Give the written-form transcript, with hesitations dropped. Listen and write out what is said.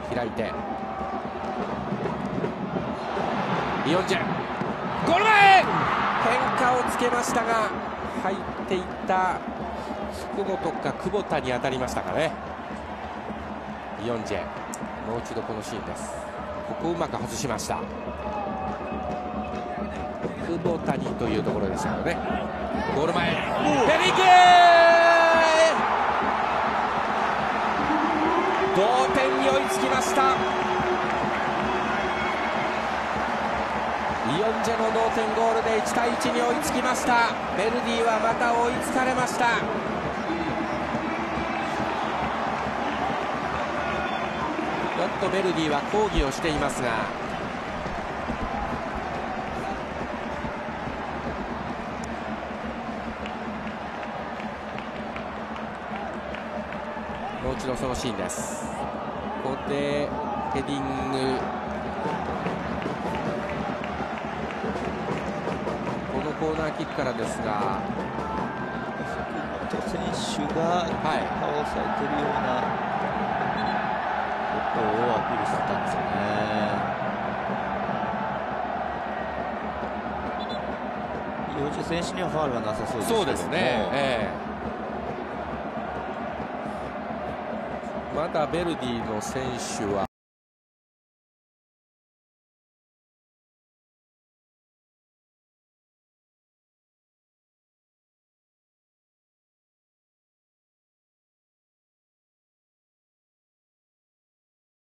開いてイオンジェ、ゴール前、変化をつけましたが入っていった福本か久保田に当たりましたかね。イオンジェ、もう一度このシーンです。ここをうまく外しました。久保田にというところでしたよね。ゴール前、ペリケ同点に追いつきました。イオンジェの同点ゴールで1対1に追いつきました。ベルディはまた追いつかれました。ちょっとベルディは抗議をしていますが、もう一度そのシーンです。ここでヘディング、このコーナーキックからですが、 選手が倒されているようなことをアピールしてたんですよね。イオンジェ選手にはファウルはなさそうですけども。 そうですね、まだベルディの選手は